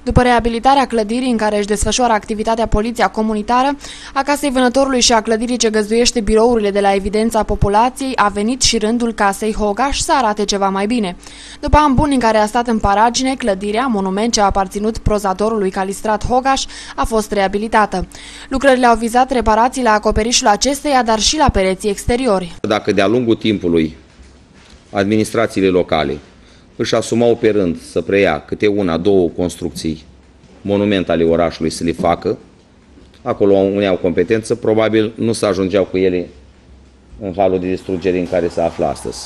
După reabilitarea clădirii în care își desfășoară activitatea poliția comunitară, a Casei Vânătorului și a clădirii ce găzduiește birourile de la Evidența Populației, a venit și rândul Casei Hogaș să arate ceva mai bine. După ani buni în care a stat în paragine, clădirea, monument ce a aparținut prozatorului Calistrat Hogaș, a fost reabilitată. Lucrările au vizat reparații la acoperișul acesteia, dar și la pereții exteriori. Dacă de-a lungul timpului administrațiile locale își asumau pe rând să preia câte una, două construcții, monumente ale orașului să le facă, acolo unde au competență, probabil nu se ajungeau cu ele în halul de distrugere în care se află astăzi.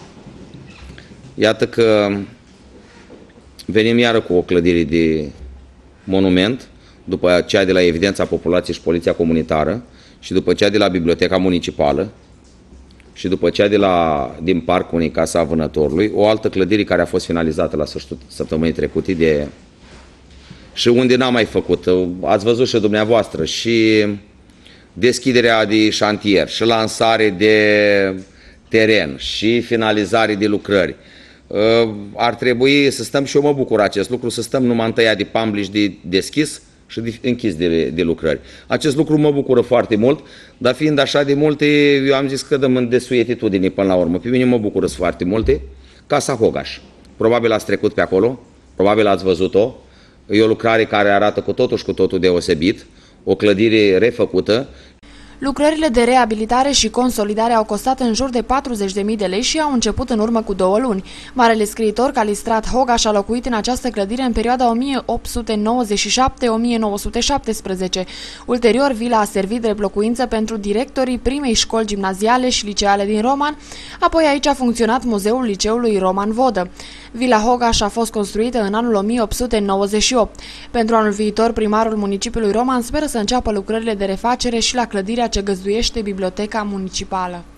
Iată că venim iară cu o clădire de monument, după cea de la Evidența Populației și Poliția Comunitară și după cea de la Biblioteca Municipală și după cea din Parcul unei Casa Vânătorului, o altă clădire care a fost finalizată la sfârșitul săptămânii trecute și unde n-am mai făcut, ați văzut și dumneavoastră, și deschiderea de șantier, și lansare de teren, și finalizare de lucrări. Ar trebui să stăm, și eu mă bucur acest lucru, să stăm numai întâia de pambliș de deschis și de închis de lucrări. Acest lucru mă bucură foarte mult, dar fiind așa de multe, eu am zis că dăm în desuietitudine până la urmă. Pe mine mă bucură foarte multe. Casa Hogaș. Probabil ați trecut pe acolo, probabil ați văzut-o. E o lucrare care arată cu totul și cu totul deosebit, o clădire refăcută. Lucrările de reabilitare și consolidare au costat în jur de 40.000 de lei și au început în urmă cu 2 luni. Marele scriitor Calistrat Hogaș a locuit în această clădire în perioada 1897-1917. Ulterior, vila a servit drept locuință pentru directorii primei școli gimnaziale și liceale din Roman, apoi aici a funcționat muzeul liceului Roman Vodă. Vila Hogaș a fost construită în anul 1898. Pentru anul viitor, primarul municipiului Roman speră să înceapă lucrările de refacere și la clădirea ce găzduiește Biblioteca Municipală.